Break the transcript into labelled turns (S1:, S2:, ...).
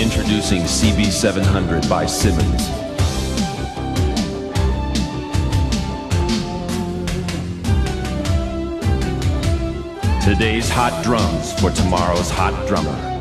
S1: Introducing CB700 by Simmons. Today's hot drums for tomorrow's hot drummer.